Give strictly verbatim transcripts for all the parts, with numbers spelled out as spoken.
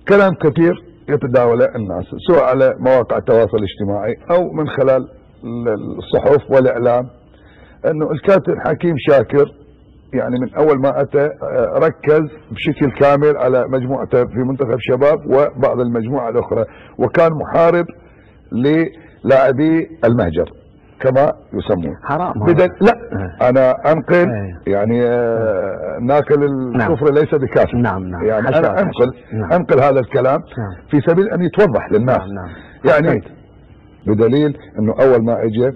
كلام كثير يتداوله الناس سواء على مواقع التواصل الاجتماعي او من خلال الصحف والاعلام، انه الكابتن حكيم شاكر يعني من اول ما اتى ركز بشكل كامل على مجموعته في منتخب شباب وبعض المجموعه الاخرى، وكان محارب للاعبي المهجر كما يسمون. حرام. بدل لا انا انقل يعني ناكل الكفر ليس بكافر. نعم نعم. يعني انا انقل نعم. انقل هذا الكلام نعم. في سبيل ان يتوضح للناس. نعم نعم. يعني بدليل انه اول ما اجى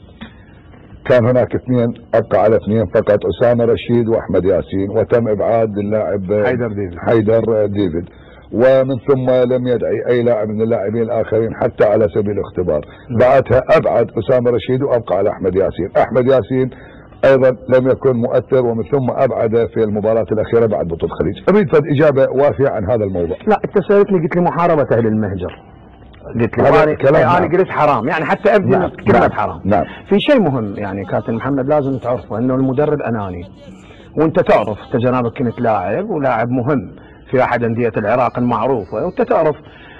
كان هناك اثنين، ابقى على اثنين فقط، اسامه رشيد واحمد ياسين، وتم ابعاد اللاعب حيدر ديفيد حيدر ديفيد ومن ثم لم يدعي اي لاعب من اللاعبين الاخرين حتى على سبيل الاختبار. بعدها ابعد اسامه رشيد وابقى على احمد ياسين، احمد ياسين ايضا لم يكن مؤثر، ومن ثم ابعد في المباراه الاخيره بعد بطوله الخليج. اريد فد اجابه وافيه عن هذا الموضوع. لا انت سالتني قلت لي محاربه اهل المهجر، قلت لي انا انا قلت حرام، يعني حتى ابدي نعم. كلمه نعم. حرام. نعم. في شيء مهم يعني كابتن محمد لازم تعرفه، انه المدرب اناني، وانت تعرف انت جنابك كنت لاعب ولاعب مهم في احد انديه العراق المعروفه، وانت تعرف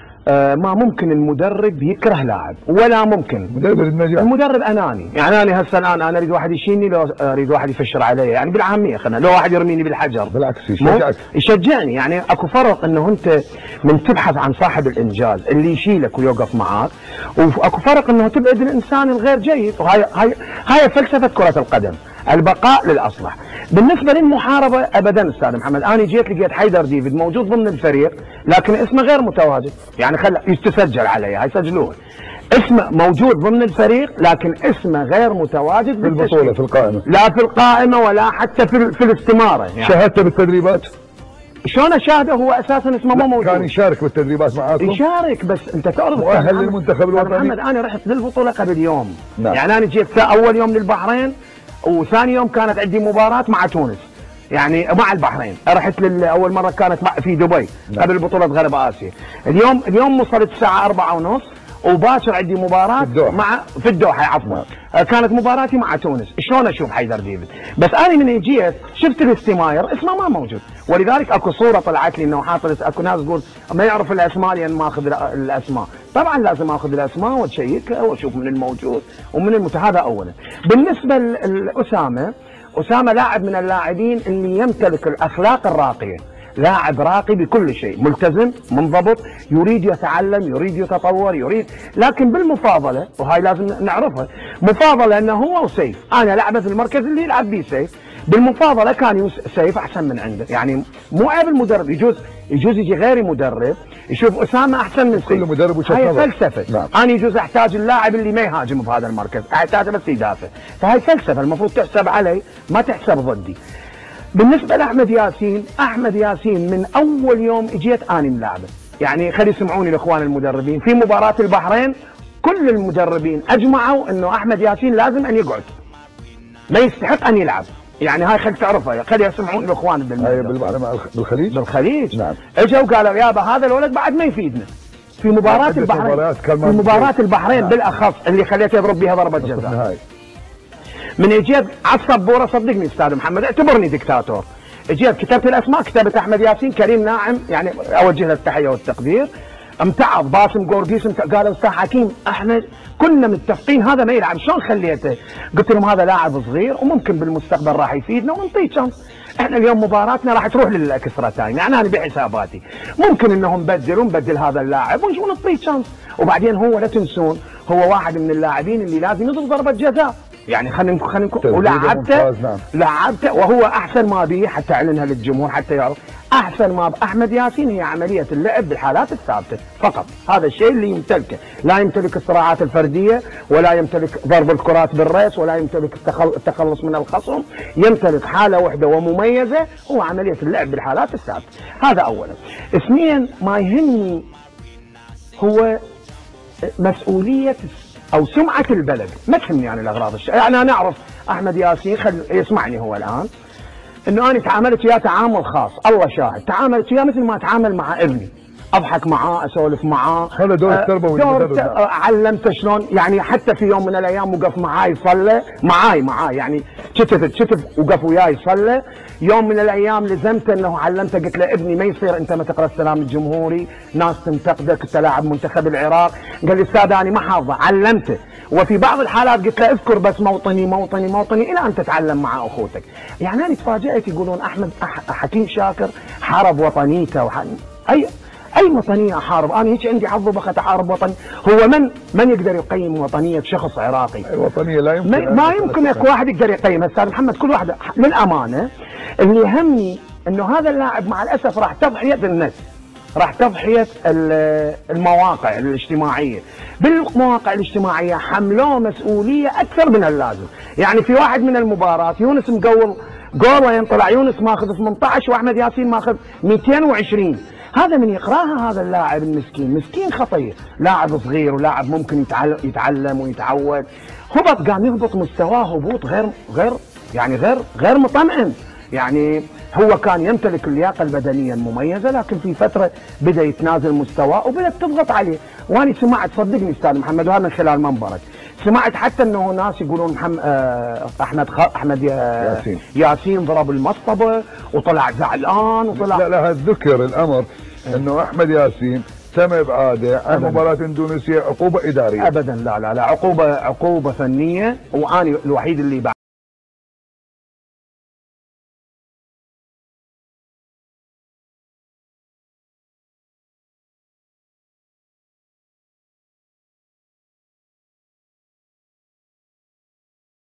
آه ما ممكن المدرب يكره لاعب، ولا ممكن مدرب النجاح. المدرب اناني، يعني انا هسه الان انا اريد واحد يشيني، لو اريد واحد يفشر علي، يعني بالعاميه خلينا، لو واحد يرميني بالحجر بالعكس يشجعك يشجعني. يعني اكو فرق انه انت من تبحث عن صاحب الانجاز اللي يشيلك ويوقف معاك، واكو فرق انه تبعد الانسان الغير جيد، وهاي هاي هاي فلسفه كره القدم، البقاء للاصلح. بالنسبه للمحاربه ابدا استاذ محمد، انا جيت لقيت حيدر ديفيد موجود ضمن الفريق لكن اسمه غير متواجد، يعني خل يستسجل علي، هاي سجلوه، اسمه موجود ضمن الفريق لكن اسمه غير متواجد في البطوله في القائمه، لا في القائمه ولا حتى في, في الاستماره. يعني شاهدته بالتدريبات؟ شلون اشاهده هو اساسا اسمه مو موجود؟ كان يشارك بالتدريبات معاكم؟ يشارك، بس انت تعرف مؤهل للمنتخب الوطني. محمد انا رحت للبطوله قبل يوم. نعم. يعني انا جيت اول يوم للبحرين، وثاني يوم كانت عندي مباراه مع تونس، يعني مع البحرين، رحت اول مره كانت في دبي. نعم. قبل بطوله غرب اسيا. اليوم اليوم وصلت الساعه أربعة ونص، وباكر عندي مباراه في مع في الدوحه عفوا. نعم. كانت مباراتي مع تونس. شلون اشوف حيدر ديفيد؟ بس انا من جيت شفت الاستماير اسمه ما موجود، ولذلك اكو صوره طلعت لي انه حاطط، اكو ناس تقول ما يعرف الاسماء لان ما اخذ الاسماء. طبعا لازم اخذ الاسماء واشيكها واشوف من الموجود ومن المت... هذا اولا. بالنسبه لاسامه، اسامه لاعب من اللاعبين اللي يمتلك الاخلاق الراقيه، لاعب راقي بكل شيء، ملتزم منضبط، يريد يتعلم، يريد يتطور، يريد، لكن بالمفاضله، وهاي لازم نعرفها، مفاضله انه هو وسيف، انا لعبه في المركز اللي يلعب به سيف، بالمفاضله كان سيف احسن من عنده، يعني مو عيب المدرب، يجوز يجوز يجي غيري مدرب يشوف اسامه احسن من سيف، كل مدرب وجهه هاي نظر. فلسفه. نعم. انا يجوز احتاج اللاعب اللي ما يهاجم في هذا المركز، احتاجه بس يدافع، فهاي فلسفه المفروض تحسب علي ما تحسب ضدي. بالنسبه لاحمد ياسين، احمد ياسين من اول يوم اجيت اني ملاعبه، يعني خلي يسمعوني الاخوان المدربين، في مباراه البحرين كل المدربين اجمعوا انه احمد ياسين لازم ان يقعد، ما يستحق ان يلعب، يعني هاي خلي تعرفها، خلي يسمعون الاخوان بالمدرب. بالخليج؟ بالخليج نعم. اجوا قالوا يابا هذا الولد بعد ما يفيدنا. في مباراه البحرين في مباراه البحرين نعم. بالاخص اللي خليته يضرب بها ضربه جزاء، من اجيت على السبوره، صدقني استاذ محمد اعتبرني دكتاتور، اجيت كتبت الاسماء، كتبت احمد ياسين، كريم ناعم، يعني اوجه له التحيه والتقدير، امتعض باسم قورقيس، قالوا استاذ حكيم احنا كنا متفقين هذا ما يلعب، شلون خليته؟ قلت لهم هذا لاعب صغير وممكن بالمستقبل راح يفيدنا ونعطيه شانس، احنا اليوم مباراتنا راح تروح للاكسترا تايم، يعني انا بحساباتي ممكن انه نبدل ونبدل هذا اللاعب ونعطيه شانس، وبعدين هو لا تنسون هو واحد من اللاعبين اللي لازم يضرب ضربه جزاء، يعني خلينا خلينا ولعبته نعم. لعبته وهو احسن ما به، حتى اعلنها للجمهور حتى يعرف احسن ما باحمد ياسين هي عمليه اللعب بالحالات الثابته فقط، هذا الشيء اللي يمتلكه، لا يمتلك الصراعات الفرديه، ولا يمتلك ضرب الكرات بالريس، ولا يمتلك التخلص من الخصم، يمتلك حاله واحده ومميزه هو عمليه اللعب بالحالات الثابته، هذا اولا. اثنين، ما يهمني هو مسؤوليه او سمعه البلد، ما تهمني عن الاغراض الشيء، يعني انا اعرف احمد ياسين خل يسمعني هو الان، انه انا تعاملت وياه تعامل خاص، الله شاهد، تعاملت وياه مثل ما اتعامل مع ابني، اضحك معاه، اسولف معاه، هذا دور التربوي، دور علمته شلون، يعني حتى في يوم من الايام وقف معاي يصلى، معاي معاي يعني كتف كتف وقف وياي يصلى، يوم من الايام لزمته انه علمته، قلت له ابني ما يصير انت ما تقرا السلام الجمهوري، ناس تنتقدك، انت لاعب منتخب العراق. قال لي استاذ انا ما حافظه، علمته. وفي بعض الحالات قلت له اذكر بس موطني موطني موطني الى ان تتعلم مع اخوتك. يعني انا تفاجات يقولون احمد حكيم شاكر حارب وطنيته وح... اي اي وطنيه احارب؟ انا هيك عندي حظ وبخت احارب وطني. هو من من يقدر يقيم وطنيه شخص عراقي؟ الوطنيه لا يمكن ما, ما يمكن اكو واحد يقدر يقيمها استاذ محمد. كل واحد للامانه اللي يهمني انه هذا اللاعب مع الاسف راح تضحيه الناس، راح تضحيه المواقع الاجتماعيه. بالمواقع الاجتماعيه حملوه مسؤوليه اكثر من اللازم. يعني في واحد من المباراه يونس مقول جول وين طلع يونس ماخذ ثمانية عشر واحمد ياسين ماخذ مئتين وعشرين. هذا من يقراها هذا اللاعب المسكين، مسكين خطير، لاعب صغير ولاعب ممكن يتعلم ويتعود، هبط قام يهبط مستواه هبوط غير غير يعني غير غير مطمئن. يعني هو كان يمتلك اللياقه البدنيه المميزه، لكن في فتره بدا يتنازل مستواه وبدات تضغط عليه. وانا سمعت صدقني استاذ محمد، وهذا من خلال منبرك، سمعت حتى انه ناس يقولون محمد آه احمد خ... احمد ياسين ياسين ضرب المصطبه وطلع زعلان وطلع. لا لا ذكر الامر انه احمد ياسين تم ابعاده عن مباراه اندونيسيا عقوبه اداريه. ابدا لا لا لا، عقوبه عقوبه فنيه، واني الوحيد اللي